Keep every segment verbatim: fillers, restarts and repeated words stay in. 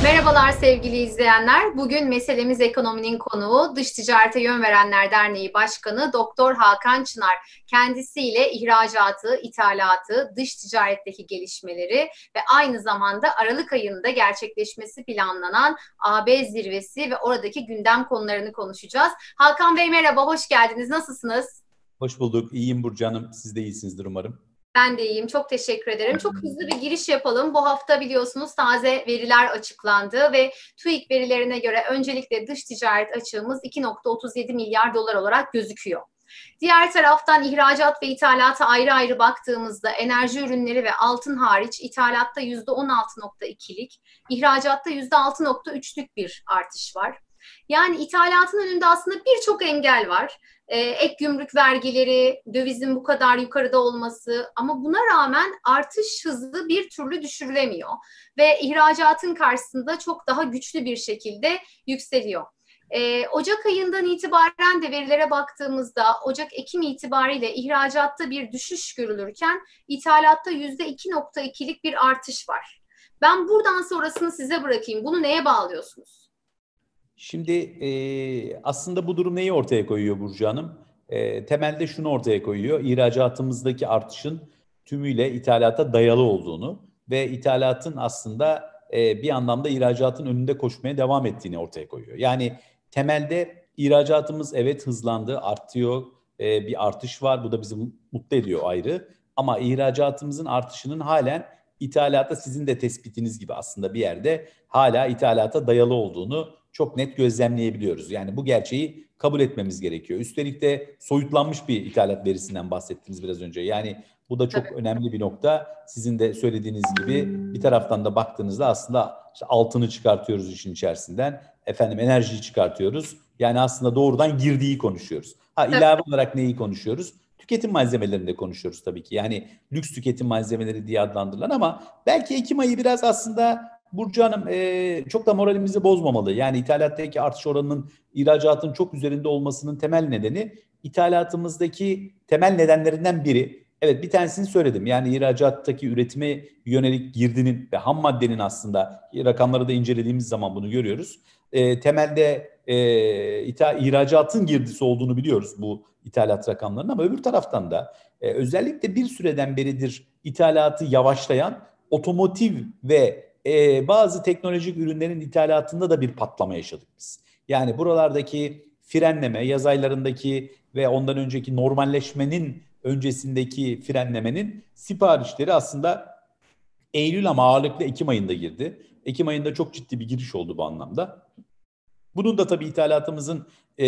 Merhabalar sevgili izleyenler. Bugün meselemiz ekonominin konuğu Dış Ticarete Yön Verenler Derneği Başkanı Doktor Hakan Çınar. Kendisiyle ihracatı, ithalatı, dış ticaretteki gelişmeleri ve aynı zamanda Aralık ayında gerçekleşmesi planlanan A B zirvesi ve oradaki gündem konularını konuşacağız. Hakan Bey merhaba, hoş geldiniz. Nasılsınız? Hoş bulduk. İyiyim Burcu Hanım. Siz de iyisinizdir umarım. Ben de iyiyim. Çok teşekkür ederim. Çok hızlı bir giriş yapalım. Bu hafta biliyorsunuz taze veriler açıklandı ve TÜİK verilerine göre öncelikle dış ticaret açığımız iki nokta otuz yedi milyar dolar olarak gözüküyor. Diğer taraftan ihracat ve ithalata ayrı ayrı baktığımızda enerji ürünleri ve altın hariç ithalatta yüzde on altı nokta ikilik, ihracatta yüzde altı nokta üçlük bir artış var. Yani ithalatın önünde aslında birçok engel var. Ee, ek gümrük vergileri, dövizin bu kadar yukarıda olması ama buna rağmen artış hızı bir türlü düşürülemiyor. Ve ihracatın karşısında çok daha güçlü bir şekilde yükseliyor. Ee, Ocak ayından itibaren de verilere baktığımızda Ocak-Ekim itibariyle ihracatta bir düşüş görülürken ithalatta yüzde iki nokta ikilik bir artış var. Ben buradan sonrasını size bırakayım. Bunu neye bağlıyorsunuz? Şimdi e, aslında bu durum neyi ortaya koyuyor Burcu Hanım? E, temelde şunu ortaya koyuyor. İhracatımızdaki artışın tümüyle ithalata dayalı olduğunu ve ithalatın aslında e, bir anlamda ihracatın önünde koşmaya devam ettiğini ortaya koyuyor. Yani temelde ihracatımız evet hızlandı, artıyor, e, bir artış var. Bu da bizi mutlu ediyor ayrı. Ama ihracatımızın artışının halen ithalata sizin de tespitiniz gibi aslında bir yerde hala ithalata dayalı olduğunu çok net gözlemleyebiliyoruz. Yani bu gerçeği kabul etmemiz gerekiyor. Üstelik de soyutlanmış bir ithalat verisinden bahsettiniz biraz önce. Yani bu da çok Tabii. önemli bir nokta. Sizin de söylediğiniz gibi bir taraftan da baktığınızda aslında işte altını çıkartıyoruz işin içerisinden. Efendim enerjiyi çıkartıyoruz. Yani aslında doğrudan girdiği konuşuyoruz. Ha ilave olarak neyi konuşuyoruz? Tüketim malzemelerinde konuşuyoruz tabii ki. Yani lüks tüketim malzemeleri diye adlandırılan ama belki Ekim ayı biraz aslında Burcu Hanım e, çok da moralimizi bozmamalı. Yani ithalattaki artış oranının ihracatın çok üzerinde olmasının temel nedeni ithalatımızdaki temel nedenlerinden biri. Evet bir tanesini söyledim. Yani ihracattaki üretime yönelik girdinin ve ham maddenin aslında rakamları da incelediğimiz zaman bunu görüyoruz. E, temelde e, ita, ihracatın girdisi olduğunu biliyoruz bu ithalat rakamlarının ama öbür taraftan da e, özellikle bir süreden beridir ithalatı yavaşlayan otomotiv ve e, bazı teknolojik ürünlerin ithalatında da bir patlama yaşadık biz. Yani buralardaki frenleme, yaz aylarındaki ve ondan önceki normalleşmenin öncesindeki frenlemenin siparişleri aslında Eylül ama ağırlıklı Ekim ayında girdi. Ekim ayında çok ciddi bir giriş oldu bu anlamda. Bunun da tabii ithalatımızın e,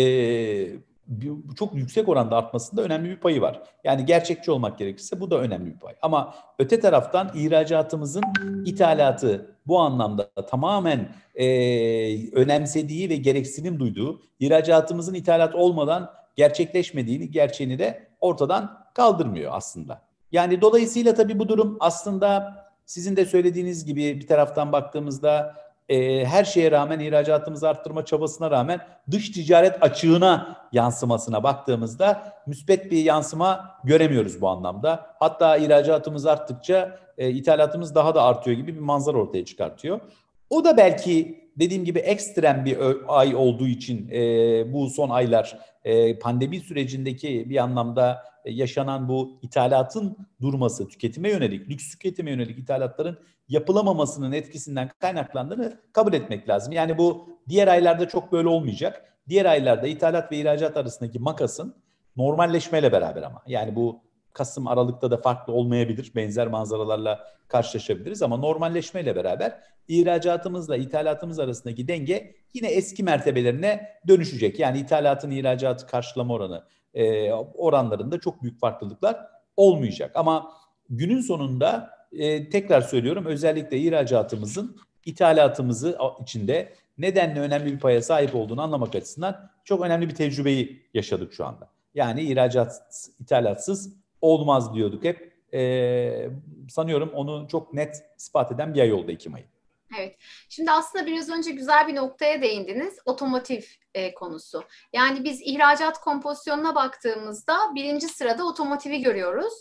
çok yüksek oranda artmasında önemli bir payı var. Yani gerçekçi olmak gerekirse bu da önemli bir pay. Ama öte taraftan ihracatımızın ithalatı bu anlamda tamamen e, önemsediği ve gereksinim duyduğu, ihracatımızın ithalat olmadan gerçekleşmediğini, gerçeğini de ortadan kaldırmıyor aslında. Yani dolayısıyla tabii bu durum aslında sizin de söylediğiniz gibi bir taraftan baktığımızda e, her şeye rağmen ihracatımızı arttırma çabasına rağmen dış ticaret açığına yansımasına baktığımızda müspet bir yansıma göremiyoruz bu anlamda. Hatta ihracatımız arttıkça e, ithalatımız daha da artıyor gibi bir manzara ortaya çıkartıyor. O da belki dediğim gibi ekstrem bir ay olduğu için e, bu son aylar e, pandemi sürecindeki bir anlamda yaşanan bu ithalatın durması, tüketime yönelik, lüks tüketime yönelik ithalatların yapılamamasının etkisinden kaynaklandığını kabul etmek lazım. Yani bu diğer aylarda çok böyle olmayacak. Diğer aylarda ithalat ve ihracat arasındaki makasın normalleşmeyle beraber ama. Yani bu Kasım, Aralık'ta da farklı olmayabilir. Benzer manzaralarla karşılaşabiliriz ama normalleşmeyle beraber ihracatımızla ithalatımız arasındaki denge yine eski mertebelerine dönüşecek. Yani ithalatın ihracatı karşılama oranı e, oranlarında çok büyük farklılıklar olmayacak. Ama günün sonunda e, tekrar söylüyorum özellikle ihracatımızın ithalatımızı içinde nedenle önemli bir paya sahip olduğunu anlamak açısından çok önemli bir tecrübeyi yaşadık şu anda. Yani ihracat ithalatsız olmaz diyorduk hep. E, sanıyorum onu çok net ispat eden bir ay oldu Ekim ayı. Evet. Şimdi aslında biraz önce güzel bir noktaya değindiniz. Otomotiv e, konusu. Yani biz ihracat kompozisyonuna baktığımızda birinci sırada otomotivi görüyoruz.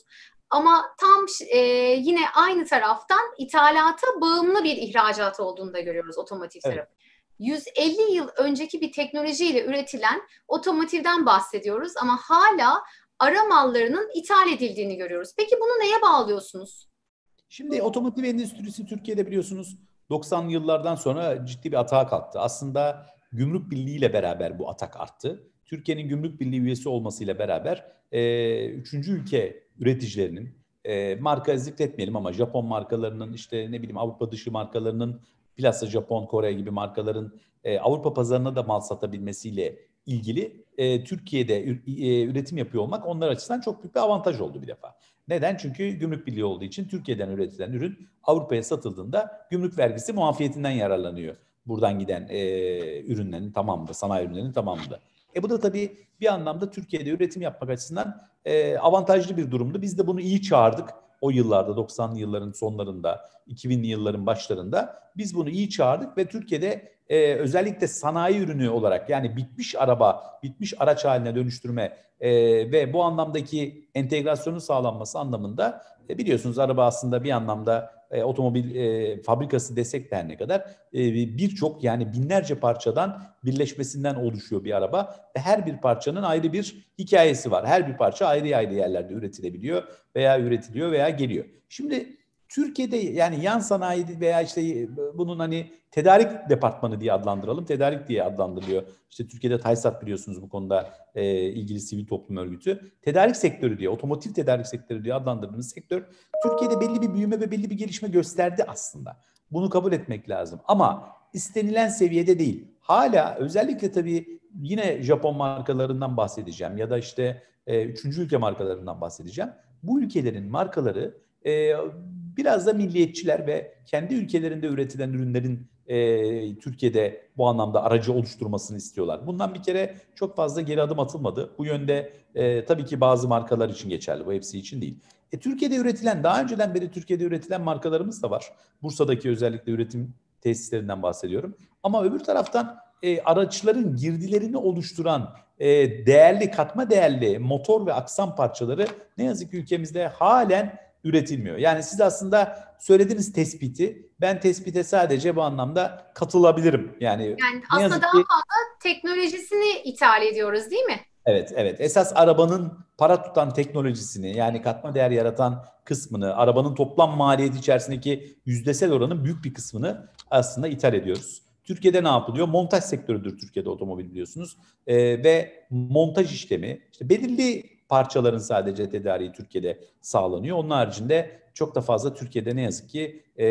Ama tam e, yine aynı taraftan ithalata bağımlı bir ihracat olduğunu da görüyoruz otomotiv Evet. tarafı. yüz elli yıl önceki bir teknolojiyle üretilen otomotivden bahsediyoruz ama hala ara mallarının ithal edildiğini görüyoruz. Peki bunu neye bağlıyorsunuz? Şimdi otomotiv endüstrisi Türkiye'de biliyorsunuz doksanlı yıllardan sonra ciddi bir atağa kalktı. Aslında Gümrük Birliği ile beraber bu atak arttı. Türkiye'nin Gümrük Birliği üyesi olmasıyla beraber e, üçüncü ülke üreticilerinin, e, marka zikretmeyelim ama Japon markalarının, işte ne bileyim Avrupa dışı markalarının, bilhassa Japon, Kore gibi markaların e, Avrupa pazarına da mal satabilmesiyle ilgili e, Türkiye'de e, üretim yapıyor olmak onlar açısından çok büyük bir avantaj oldu bir defa. Neden? Çünkü gümrük birliği olduğu için Türkiye'den üretilen ürün Avrupa'ya satıldığında gümrük vergisi muafiyetinden yararlanıyor. Buradan giden e, ürünlerin tamamında, sanayi ürünlerinin tamamında. E bu da tabii bir anlamda Türkiye'de üretim yapmak açısından e, avantajlı bir durumdu. Biz de bunu iyi çağırdık. O yıllarda, doksanlı yılların sonlarında, iki binli yılların başlarında biz bunu iyi çağırdık ve Türkiye'de e, özellikle sanayi ürünü olarak, yani bitmiş araba, bitmiş araç haline dönüştürme e, ve bu anlamdaki entegrasyonun sağlanması anlamında e, biliyorsunuz araba aslında bir anlamda e, otomobil e, fabrikası desek de her ne kadar e, birçok, yani binlerce parçadan birleşmesinden oluşuyor bir araba ve her bir parçanın ayrı bir hikayesi var. Her bir parça ayrı ayrı yerlerde üretilebiliyor veya üretiliyor veya geliyor. Şimdi Türkiye'de, yani yan sanayi veya işte bunun hani tedarik departmanı diye adlandıralım. Tedarik diye adlandırılıyor. İşte Türkiye'de TAYSAT biliyorsunuz bu konuda e, ilgili sivil toplum örgütü. Tedarik sektörü diye, otomotiv tedarik sektörü diye adlandırdığımız sektör Türkiye'de belli bir büyüme ve belli bir gelişme gösterdi aslında. Bunu kabul etmek lazım. Ama istenilen seviyede değil. Hala özellikle tabii yine Japon markalarından bahsedeceğim ya da işte e, üçüncü ülke markalarından bahsedeceğim. Bu ülkelerin markaları e, biraz da milliyetçiler ve kendi ülkelerinde üretilen ürünlerin e, Türkiye'de bu anlamda aracı oluşturmasını istiyorlar. Bundan bir kere çok fazla geri adım atılmadı. Bu yönde e, tabii ki bazı markalar için geçerli. Bu hepsi için değil. E, Türkiye'de üretilen, daha önceden beri Türkiye'de üretilen markalarımız da var. Bursa'daki özellikle üretim tesislerinden bahsediyorum. Ama öbür taraftan e, araçların girdilerini oluşturan e, değerli, katma değerli motor ve aksam parçaları ne yazık ki ülkemizde halen üretilmiyor. Yani siz aslında söylediğiniz tespiti, ben tespite sadece bu anlamda katılabilirim. Yani Yani ne aslında yazık daha ki fazla teknolojisini ithal ediyoruz, değil mi? evet, evet. Esas arabanın para tutan teknolojisini, yani katma değer yaratan kısmını, arabanın toplam maliyeti içerisindeki yüzdesel oranın büyük bir kısmını aslında ithal ediyoruz. Türkiye'de ne yapılıyor? Montaj sektörüdür Türkiye'de otomobil biliyorsunuz. Ee, ve montaj işlemi, işte belirli parçaların sadece tedariği Türkiye'de sağlanıyor. Onun haricinde çok da fazla Türkiye'de ne yazık ki e,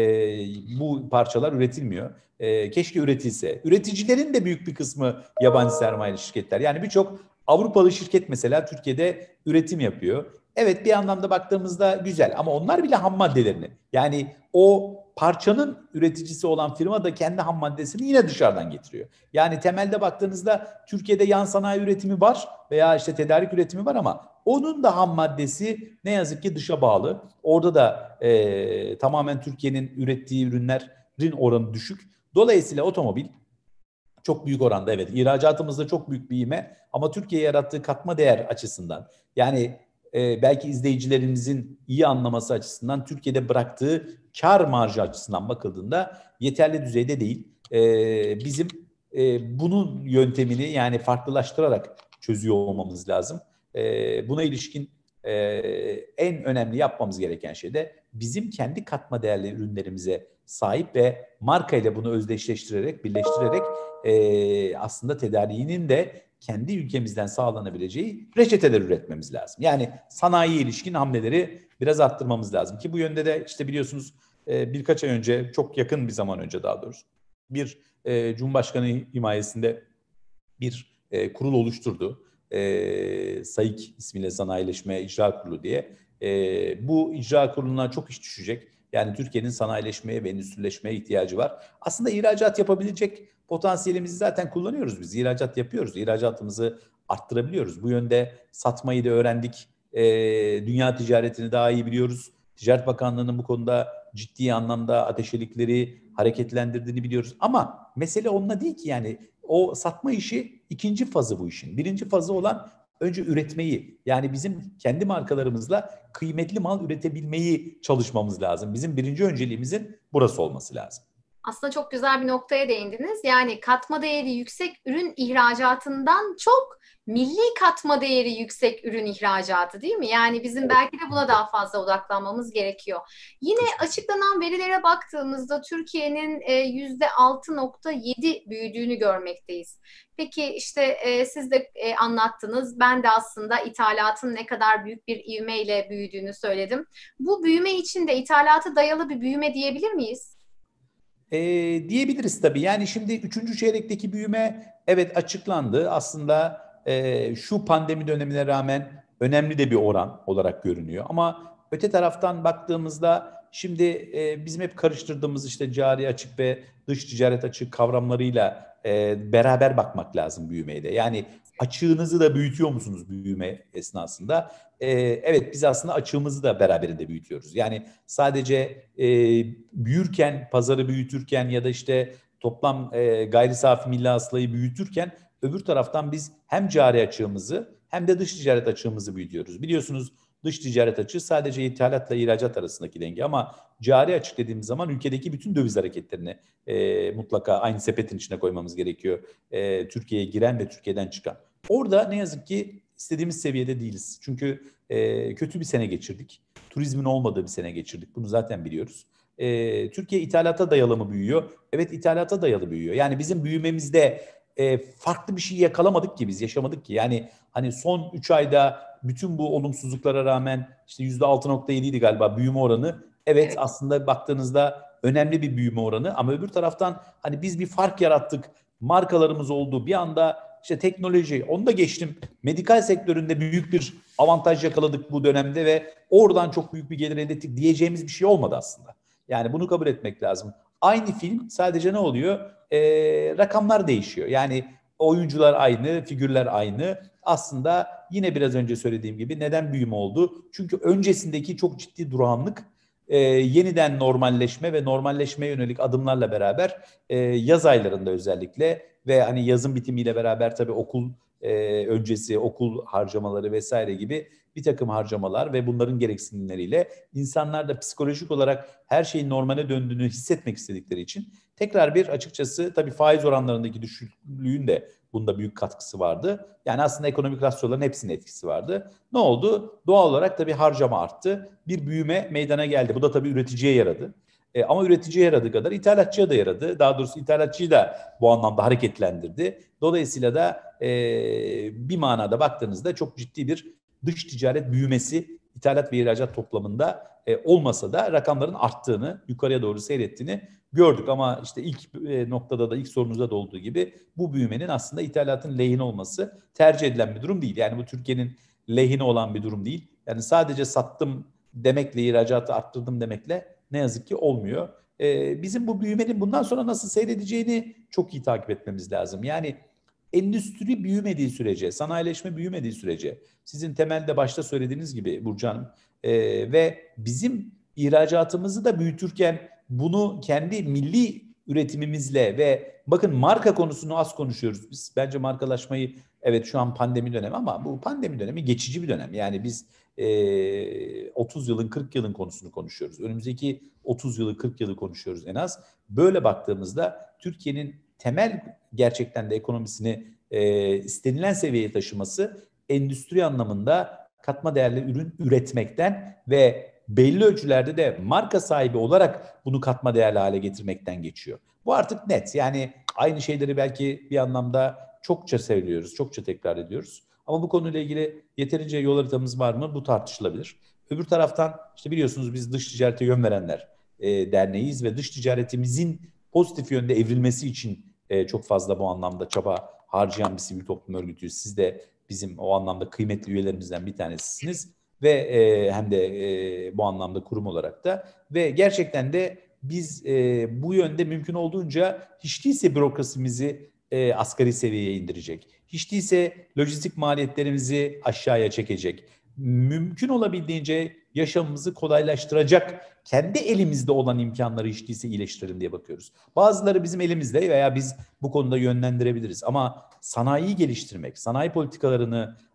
bu parçalar üretilmiyor. E, keşke üretilse. Üreticilerin de büyük bir kısmı yabancı sermayeli şirketler. Yani birçok Avrupalı şirket mesela Türkiye'de üretim yapıyor. Evet, bir anlamda baktığımızda güzel ama onlar bile ham maddelerini, yani o parçanın üreticisi olan firma da kendi ham maddesini yine dışarıdan getiriyor. Yani temelde baktığınızda Türkiye'de yan sanayi üretimi var veya işte tedarik üretimi var ama onun da ham maddesi ne yazık ki dışa bağlı. Orada da e, tamamen Türkiye'nin ürettiği ürünlerin oranı düşük. Dolayısıyla otomobil çok büyük oranda, evet, ihracatımızda çok büyük bir ivme ama Türkiye'ye yarattığı katma değer açısından, yani e, belki izleyicilerimizin iyi anlaması açısından Türkiye'de bıraktığı kar marjı açısından bakıldığında yeterli düzeyde değil. E, bizim e, bunun yöntemini yani farklılaştırarak çözüyor olmamız lazım. E, buna ilişkin e, en önemli yapmamız gereken şey de bizim kendi katma değerli ürünlerimize sahip ve marka ile bunu özdeşleştirerek, birleştirerek e, aslında tedariğinin de kendi ülkemizden sağlanabileceği reçeteler üretmemiz lazım. Yani sanayiye ilişkin hamleleri biraz arttırmamız lazım ki bu yönde de işte biliyorsunuz e, birkaç ay önce, çok yakın bir zaman önce daha doğrusu bir e, Cumhurbaşkanı himayesinde bir e, kurul oluşturdu. E, SAİK ismiyle, Sanayileşme İcra Kurulu diye. E, bu icra kuruluna çok iş düşecek. Yani Türkiye'nin sanayileşmeye ve endüstrileşmeye ihtiyacı var. Aslında ihracat yapabilecek potansiyelimizi zaten kullanıyoruz biz. İhracat yapıyoruz. İhracatımızı arttırabiliyoruz. Bu yönde satmayı da öğrendik. E, dünya ticaretini daha iyi biliyoruz. Ticaret Bakanlığı'nın bu konuda ciddi anlamda ateşelikleri hareketlendirdiğini biliyoruz. Ama mesele onunla değil ki, yani o satma işi ikinci fazı bu işin. Birinci fazı olan önce üretmeyi, yani bizim kendi markalarımızla kıymetli mal üretebilmeyi çalışmamız lazım. Bizim birinci önceliğimizin burası olması lazım. Aslında çok güzel bir noktaya değindiniz. Yani katma değeri yüksek ürün ihracatından çok milli katma değeri yüksek ürün ihracatı, değil mi? Yani bizim belki de buna daha fazla odaklanmamız gerekiyor. Yine açıklanan verilere baktığımızda Türkiye'nin e, yüzde altı nokta yedi büyüdüğünü görmekteyiz. Peki işte e, siz de e, anlattınız. Ben de aslında ithalatın ne kadar büyük bir ivmeyle büyüdüğünü söyledim. Bu büyüme için de ithalata dayalı bir büyüme diyebilir miyiz? E, diyebiliriz tabii. Yani şimdi üçüncü çeyrekteki büyüme evet açıklandı. Aslında e, şu pandemi dönemine rağmen önemli de bir oran olarak görünüyor. Ama öte taraftan baktığımızda şimdi e, bizim hep karıştırdığımız işte cari açık ve dış ticaret açık kavramlarıyla e, beraber bakmak lazım büyümeye de. Yani açığınızı da büyütüyor musunuz büyüme esnasında? E, evet, biz aslında açığımızı da beraberinde büyütüyoruz. Yani sadece e, büyürken, pazarı büyütürken ya da işte toplam e, gayri safi milli hasılayı büyütürken öbür taraftan biz hem cari açığımızı hem de dış ticaret açığımızı büyütüyoruz. Biliyorsunuz dış ticaret açığı sadece ithalatla ihracat arasındaki denge, ama cari açık dediğimiz zaman ülkedeki bütün döviz hareketlerini e, mutlaka aynı sepetin içine koymamız gerekiyor. E, Türkiye'ye giren ve Türkiye'den çıkan. Orada ne yazık ki istediğimiz seviyede değiliz. Çünkü e, kötü bir sene geçirdik. Turizmin olmadığı bir sene geçirdik. Bunu zaten biliyoruz. E, Türkiye ithalata dayalı mı büyüyor? Evet, ithalata dayalı büyüyor. Yani bizim büyümemizde e, farklı bir şey yakalamadık ki, biz yaşamadık ki. Yani hani son üç ayda bütün bu olumsuzluklara rağmen işte yüzde altı nokta yedi idi galiba büyüme oranı. Evet, Evet. aslında baktığınızda önemli bir büyüme oranı, ama öbür taraftan hani biz bir fark yarattık. Markalarımız oldu. Bir anda işte teknoloji, onu da geçtim. Medikal sektöründe büyük bir avantaj yakaladık bu dönemde ve oradan çok büyük bir gelir elde ettik diyeceğimiz bir şey olmadı aslında. Yani bunu kabul etmek lazım. Aynı film, sadece ne oluyor? Ee, rakamlar değişiyor. Yani oyuncular aynı, figürler aynı. Aslında yine biraz önce söylediğim gibi neden büyüme oldu? Çünkü öncesindeki çok ciddi durağanlık, e, yeniden normalleşme ve normalleşmeye yönelik adımlarla beraber e, yaz aylarında özellikle ve hani yazın bitimiyle beraber tabii okul e, öncesi okul harcamaları vesaire gibi bir takım harcamalar ve bunların gereksinimleriyle insanlar da psikolojik olarak her şeyin normale döndüğünü hissetmek istedikleri için tekrar bir, açıkçası tabii faiz oranlarındaki düşüklüğün de bunda büyük katkısı vardı. Yani aslında ekonomik rasyoların hepsinin etkisi vardı. Ne oldu? Doğal olarak tabii harcama arttı. Bir büyüme meydana geldi. Bu da tabii üreticiye yaradı. E, ama üreticiye yaradığı kadar ithalatçıya da yaradı. Daha doğrusu ithalatçıyı da bu anlamda hareketlendirdi. Dolayısıyla da e, bir manada baktığınızda çok ciddi bir dış ticaret büyümesi ithalat ve ihracat toplamında e, olmasa da rakamların arttığını, yukarıya doğru seyrettiğini gördük. Ama işte ilk e, noktada da, ilk sorunuzda da olduğu gibi bu büyümenin aslında ithalatın lehine olması tercih edilen bir durum değil. Yani bu Türkiye'nin lehine olan bir durum değil. Yani sadece sattım demekle, ihracatı arttırdım demekle ne yazık ki olmuyor. Ee, bizim bu büyümenin bundan sonra nasıl seyredeceğini çok iyi takip etmemiz lazım. Yani endüstri büyümediği sürece, sanayileşme büyümediği sürece, sizin temelde başta söylediğiniz gibi Burcu Hanım, e, ve bizim ihracatımızı da büyütürken bunu kendi milli üretimimizle ve bakın marka konusunu az konuşuyoruz biz. Bence markalaşmayı, evet şu an pandemi dönemi, ama bu pandemi dönemi geçici bir dönem. Yani biz e, otuz yılın, kırk yılın konusunu konuşuyoruz. Önümüzdeki otuz yılı, kırk yılı konuşuyoruz en az. Böyle baktığımızda Türkiye'nin temel gerçekten de ekonomisini e, istenilen seviyeye taşıması endüstri anlamında katma değerli ürün üretmekten ve belli ölçülerde de marka sahibi olarak bunu katma değerli hale getirmekten geçiyor. Bu artık net. Yani aynı şeyleri belki bir anlamda çokça söylüyoruz, çokça tekrar ediyoruz. Ama bu konuyla ilgili yeterince yol haritamız var mı? Bu tartışılabilir. Öbür taraftan işte biliyorsunuz biz dış ticarete yön verenler e, derneğiyiz ve dış ticaretimizin pozitif yönde evrilmesi için e, çok fazla bu anlamda çaba harcayan bir sivil toplum örgütüyüz. Siz de bizim o anlamda kıymetli üyelerimizden bir tanesisiniz ve e, hem de e, bu anlamda kurum olarak da, ve gerçekten de biz e, bu yönde mümkün olduğunca hiç değilse bürokrasimizi e, asgari seviyeye indirecek, hiç değilse lojistik maliyetlerimizi aşağıya çekecek, mümkün olabildiğince yaşamımızı kolaylaştıracak kendi elimizde olan imkanları hiç değilse iyileştirelim diye bakıyoruz. Bazıları bizim elimizde veya biz bu konuda yönlendirebiliriz, ama sanayiyi geliştirmek, sanayi politikalarını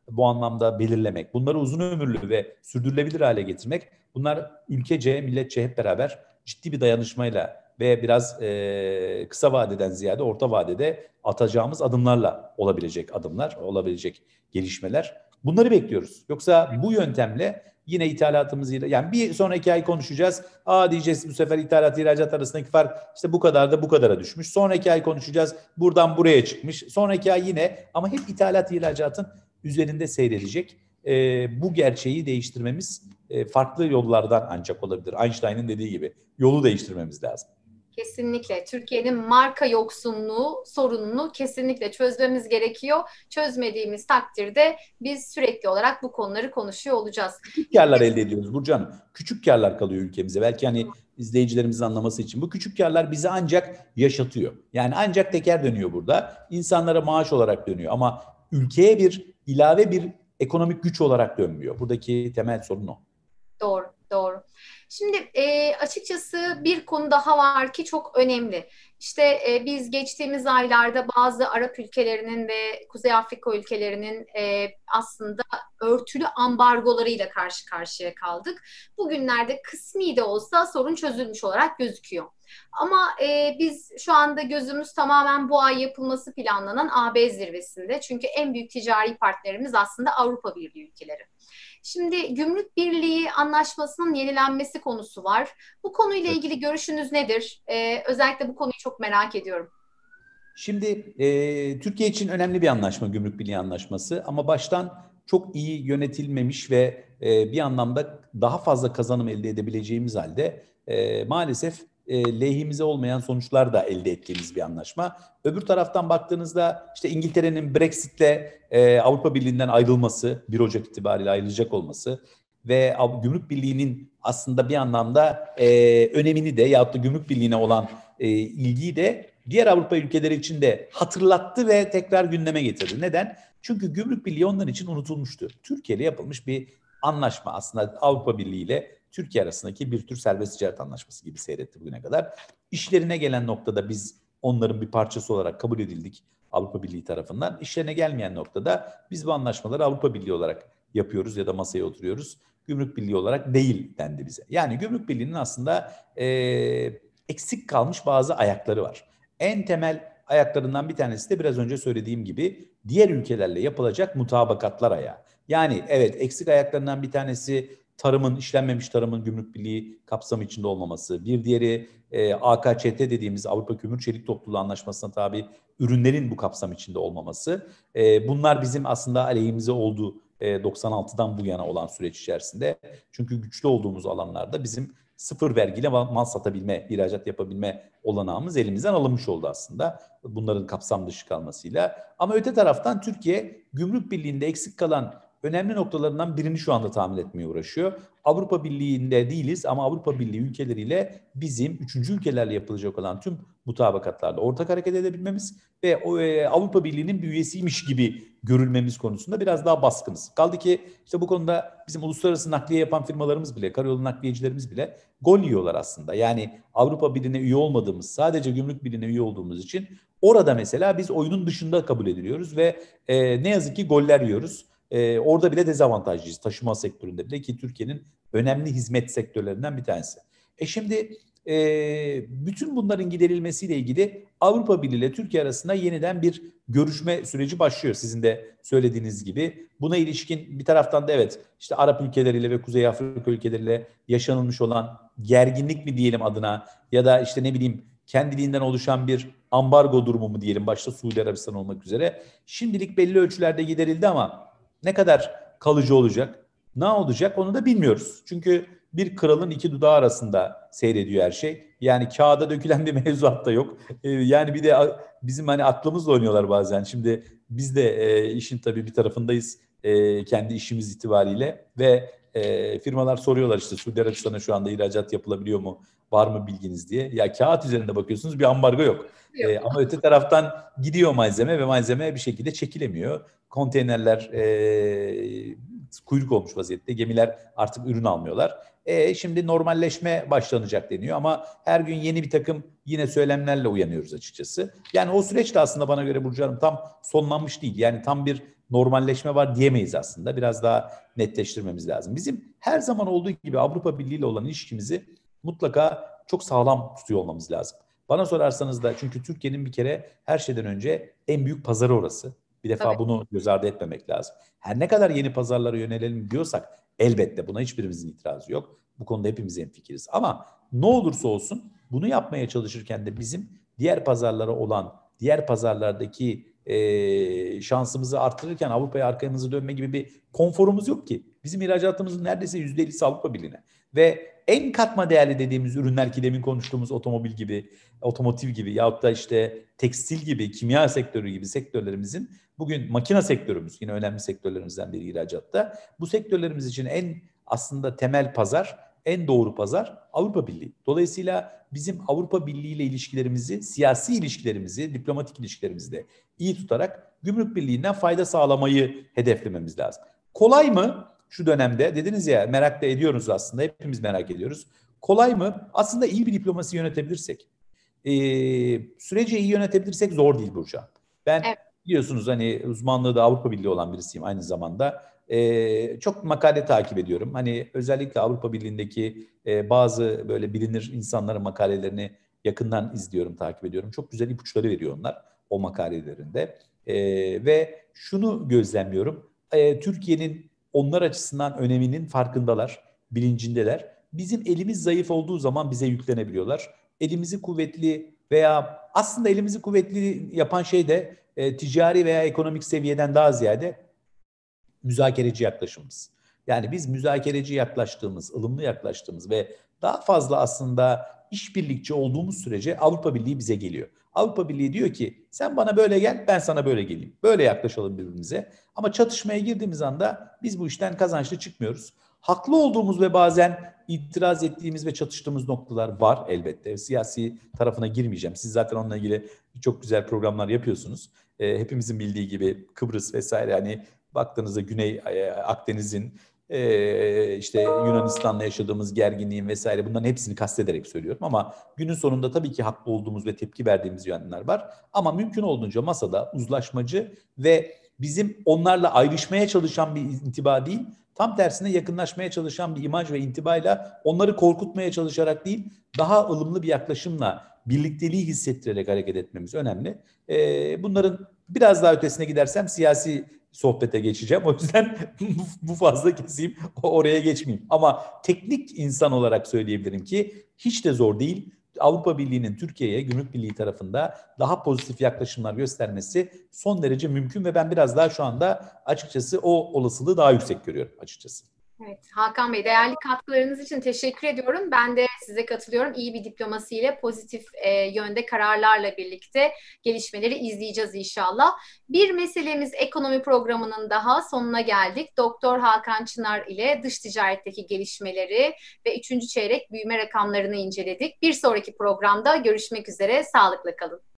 bu anlamda belirlemek, bunları uzun ömürlü ve sürdürülebilir hale getirmek, bunlar ülkece, milletçe hep beraber ciddi bir dayanışmayla ve biraz e, kısa vadeden ziyade orta vadede atacağımız adımlarla olabilecek adımlar, olabilecek gelişmeler. Bunları bekliyoruz. Yoksa bu yöntemle yine ithalatımızı, yani bir sonraki ay konuşacağız. Aa diyeceğiz, bu sefer ithalat ihracat arasındaki fark işte bu kadar da bu kadara düşmüş. Sonraki ay konuşacağız. Buradan buraya çıkmış. Sonraki ay yine, ama hep ithalat ihracatın üzerinde seyredecek. E, bu gerçeği değiştirmemiz e, farklı yollardan ancak olabilir. Einstein'ın dediği gibi yolu değiştirmemiz lazım. Kesinlikle. Türkiye'nin marka yoksunluğu sorununu kesinlikle çözmemiz gerekiyor. Çözmediğimiz takdirde biz sürekli olarak bu konuları konuşuyor olacağız. Küçük karlar elde ediyoruz Burcu Hanım. Küçük karlar kalıyor ülkemize. Belki hani izleyicilerimizin anlaması için. Bu küçük karlar bizi ancak yaşatıyor. Yani ancak teker dönüyor burada. İnsanlara maaş olarak dönüyor. Ama ülkeye bir ilave bir ekonomik güç olarak dönmüyor. Buradaki temel sorun o. Doğru, doğru. Şimdi e, açıkçası bir konu daha var ki çok önemli. İşte e, biz geçtiğimiz aylarda bazı Arap ülkelerinin ve Kuzey Afrika ülkelerinin e, aslında örtülü ambargolarıyla karşı karşıya kaldık. Bugünlerde kısmi de olsa sorun çözülmüş olarak gözüküyor. Ama e, biz şu anda gözümüz tamamen bu ay yapılması planlanan A B zirvesinde. Çünkü en büyük ticari partnerimiz aslında Avrupa Birliği ülkeleri. Şimdi Gümrük Birliği Anlaşması'nın yenilenmesi konusu var. Bu konuyla ilgili görüşünüz nedir? Ee, özellikle bu konuyu çok merak ediyorum. Şimdi e, Türkiye için önemli bir anlaşma Gümrük Birliği Anlaşması, ama baştan çok iyi yönetilmemiş ve e, bir anlamda daha fazla kazanım elde edebileceğimiz halde e, maalesef e, lehimize olmayan sonuçlar da elde ettiğimiz bir anlaşma. Öbür taraftan baktığınızda işte İngiltere'nin Brexit'le e, Avrupa Birliği'nden ayrılması, bir Ocak itibariyle ayrılacak olması ve Gümrük Birliği'nin aslında bir anlamda e, önemini de yahut da Gümrük Birliği'ne olan e, ilgiyi de diğer Avrupa ülkeleri için de hatırlattı ve tekrar gündeme getirdi. Neden? Çünkü Gümrük Birliği onlar için unutulmuştu. Türkiye ile yapılmış bir anlaşma, aslında Avrupa Birliği ile Türkiye arasındaki bir tür serbest ticaret anlaşması gibi seyretti bugüne kadar. İşlerine gelen noktada biz onların bir parçası olarak kabul edildik Avrupa Birliği tarafından. İşlerine gelmeyen noktada biz bu anlaşmaları Avrupa Birliği olarak yapıyoruz ya da masaya oturuyoruz. Gümrük Birliği olarak değil dendi bize. Yani Gümrük Birliği'nin aslında e, eksik kalmış bazı ayakları var. En temel ayaklarından bir tanesi de biraz önce söylediğim gibi diğer ülkelerle yapılacak mutabakatlar ayağı. Yani evet, eksik ayaklarından bir tanesi tarımın, işlenmemiş tarımın Gümrük Birliği kapsamı içinde olmaması. Bir diğeri e, A K Ç T dediğimiz Avrupa Kömür Çelik Topluluğu Anlaşması'na tabi ürünlerin bu kapsam içinde olmaması. E, bunlar bizim aslında aleyhimize oldu e, doksan altıdan bu yana olan süreç içerisinde. Çünkü güçlü olduğumuz alanlarda bizim sıfır vergiyle mal satabilme, ihracat yapabilme olanağımız elimizden alınmış oldu aslında. Bunların kapsam dışı kalmasıyla. Ama öte taraftan Türkiye Gümrük Birliği'nde eksik kalan önemli noktalarından birini şu anda tahmin etmeye uğraşıyor. Avrupa Birliği'nde değiliz ama Avrupa Birliği ülkeleriyle bizim üçüncü ülkelerle yapılacak olan tüm mutabakatlarda ortak hareket edebilmemiz ve o, e, Avrupa Birliği'nin bir üyesiymiş gibi görülmemiz konusunda biraz daha baskınız. Kaldı ki işte bu konuda bizim uluslararası nakliye yapan firmalarımız bile, karayolu nakliyecilerimiz bile gol yiyorlar aslında. Yani Avrupa Birliği'ne üye olmadığımız, sadece Gümrük Birliği'ne üye olduğumuz için orada mesela biz oyunun dışında kabul ediliyoruz ve e, ne yazık ki goller yiyoruz. Ee, orada bile dezavantajlıyız, taşıma sektöründe bile, ki Türkiye'nin önemli hizmet sektörlerinden bir tanesi. E şimdi e, bütün bunların giderilmesiyle ilgili Avrupa Birliği ile Türkiye arasında yeniden bir görüşme süreci başlıyor, sizin de söylediğiniz gibi. Buna ilişkin bir taraftan da evet, işte Arap ülkeleriyle ve Kuzey Afrika ülkeleriyle yaşanılmış olan gerginlik mi diyelim adına, ya da işte ne bileyim kendiliğinden oluşan bir ambargo durumu mu diyelim, başta Suudi Arabistan olmak üzere, şimdilik belli ölçülerde giderildi ama ne kadar kalıcı olacak, ne olacak onu da bilmiyoruz. Çünkü bir kralın iki dudağı arasında seyrediyor her şey. Yani kağıda dökülen bir mevzuat da yok. Ee, yani bir de bizim hani aklımızla oynuyorlar bazen. Şimdi biz de e, işin tabii bir tarafındayız e, kendi işimiz itibariyle ve e, firmalar soruyorlar işte Suudi Arabistan'a şu anda ihracat yapılabiliyor mu, var mı bilginiz diye. Ya kağıt üzerinde bakıyorsunuz, bir ambargo yok. E, ama öte taraftan gidiyor malzeme ve malzeme bir şekilde çekilemiyor. Konteynerler e, kuyruk olmuş vaziyette. Gemiler artık ürün almıyorlar. E, şimdi normalleşme başlanacak deniyor ama her gün yeni bir takım yine söylemlerle uyanıyoruz açıkçası. Yani o süreç de aslında bana göre Burcu Hanım tam sonlanmış değil. Yani tam bir normalleşme var diyemeyiz aslında. Biraz daha netleştirmemiz lazım. Bizim her zaman olduğu gibi Avrupa Birliği ile olan ilişkimizi mutlaka çok sağlam tutuyor olmamız lazım. Bana sorarsanız da, çünkü Türkiye'nin bir kere her şeyden önce en büyük pazarı orası. Bir defa Tabii. bunu göz ardı etmemek lazım. Her ne kadar yeni pazarlara yönelelim diyorsak elbette buna hiçbirimizin itirazı yok. Bu konuda hepimiz hemfikiriz. Ama ne olursa olsun bunu yapmaya çalışırken de bizim diğer pazarlara olan, diğer pazarlardaki e, şansımızı arttırırken Avrupa'ya arkamızı dönme gibi bir konforumuz yok ki. Bizim ihracatımızın neredeyse yüzde ellisi Avrupa Birliği'ne. Ve en katma değerli dediğimiz ürünler, ki demin konuştuğumuz otomobil gibi, otomotiv gibi yahut da işte tekstil gibi, kimya sektörü gibi sektörlerimizin, bugün makine sektörümüz yine önemli sektörlerimizden biri ihracatta. Bu sektörlerimiz için en aslında temel pazar, en doğru pazar Avrupa Birliği. Dolayısıyla bizim Avrupa Birliği ile ilişkilerimizi, siyasi ilişkilerimizi, diplomatik ilişkilerimizi de iyi tutarak Gümrük Birliği'nden fayda sağlamayı hedeflememiz lazım. Kolay mı? Şu dönemde dediniz ya, merak da ediyoruz aslında, hepimiz merak ediyoruz. Kolay mı? Aslında iyi bir diplomasi yönetebilirsek, e, süreci iyi yönetebilirsek zor değil Burcu. Ben Evet. biliyorsunuz hani uzmanlığı da Avrupa Birliği olan birisiyim aynı zamanda. E, çok makale takip ediyorum. Hani özellikle Avrupa Birliği'ndeki e, bazı böyle bilinir insanların makalelerini yakından izliyorum, takip ediyorum. Çok güzel ipuçları veriyor onlar o makalelerinde. E, ve şunu gözlemliyorum. E, Türkiye'nin onlar açısından öneminin farkındalar, bilincindeler. Bizim elimiz zayıf olduğu zaman bize yüklenebiliyorlar. Elimizi kuvvetli veya aslında elimizi kuvvetli yapan şey de e, ticari veya ekonomik seviyeden daha ziyade müzakereci yaklaşımımız. Yani biz müzakereci yaklaştığımız, ılımlı yaklaştığımız ve daha fazla aslında işbirlikçi olduğumuz sürece Avrupa Birliği bize geliyor. Avrupa Birliği diyor ki sen bana böyle gel, ben sana böyle geleyim. Böyle yaklaşalım birbirimize. Ama çatışmaya girdiğimiz anda biz bu işten kazançlı çıkmıyoruz. Haklı olduğumuz ve bazen itiraz ettiğimiz ve çatıştığımız noktalar var elbette. Siyasi tarafına girmeyeceğim. Siz zaten onunla ilgili çok güzel programlar yapıyorsunuz. E, hepimizin bildiği gibi Kıbrıs vesaire, hani baktığınızda Güney e, Akdeniz'in e, işte Yunanistan'la yaşadığımız gerginliğin vesaire, bunların hepsini kastederek söylüyorum. Ama günün sonunda tabii ki haklı olduğumuz ve tepki verdiğimiz yönler var. Ama mümkün olduğunca masada uzlaşmacı ve bizim onlarla ayrışmaya çalışan bir intiba değil, tam tersine yakınlaşmaya çalışan bir imaj ve intibayla, onları korkutmaya çalışarak değil, daha ılımlı bir yaklaşımla birlikteliği hissettirerek hareket etmemiz önemli. Ee, bunların biraz daha ötesine gidersem siyasi sohbete geçeceğim. O yüzden bu fazla keseyim, oraya geçmeyeyim. Ama teknik insan olarak söyleyebilirim ki hiç de zor değil. Avrupa Birliği'nin Türkiye'ye, Gümrük Birliği tarafında daha pozitif yaklaşımlar göstermesi son derece mümkün ve ben biraz daha şu anda açıkçası o olasılığı daha yüksek görüyorum açıkçası. Evet, Hakan Bey, değerli katkılarınız için teşekkür ediyorum. Ben de size katılıyorum. İyi bir diplomasiyle, pozitif e, yönde kararlarla birlikte gelişmeleri izleyeceğiz inşallah. Bir meselemiz ekonomi programının daha sonuna geldik. Doktor Hakan Çınar ile dış ticaretteki gelişmeleri ve üçüncü çeyrek büyüme rakamlarını inceledik. Bir sonraki programda görüşmek üzere. Sağlıkla kalın.